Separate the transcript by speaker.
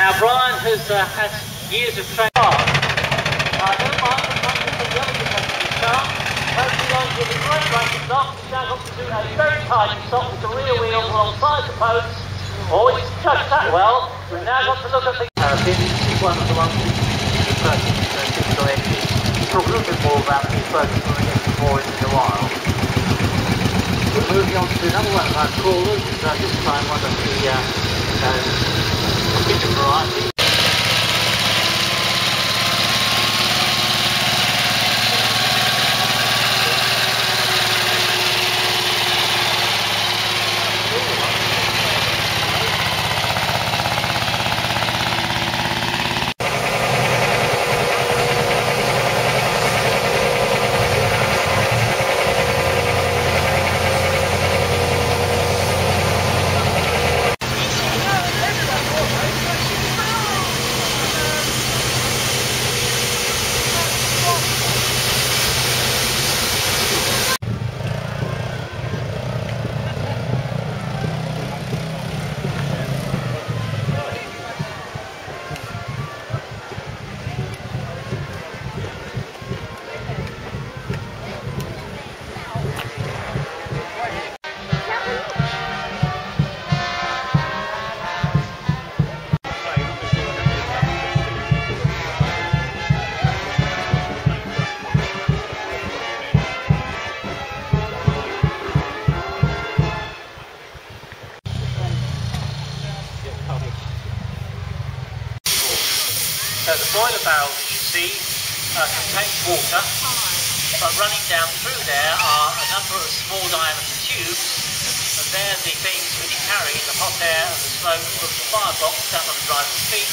Speaker 1: Now Brian has had years of training. I don't mind the fact that the other competitive car. Hopefully on with a great racing stop. He's now got to do a very tight stop with the rear wheels alongside the posts. Oh, he's just that well. We've now got to look at the... This one of the ones the first typical engine. Talk a little bit more about the first when we get more into a while. We're moving on to another one of our crawlers. This time one of the kitchen variety. So the boiler barrel that you see contains water, but running down through there are a number of small diameter tubes, and they're the things which carry the hot air and the smoke from the firebox down on the driver's feet.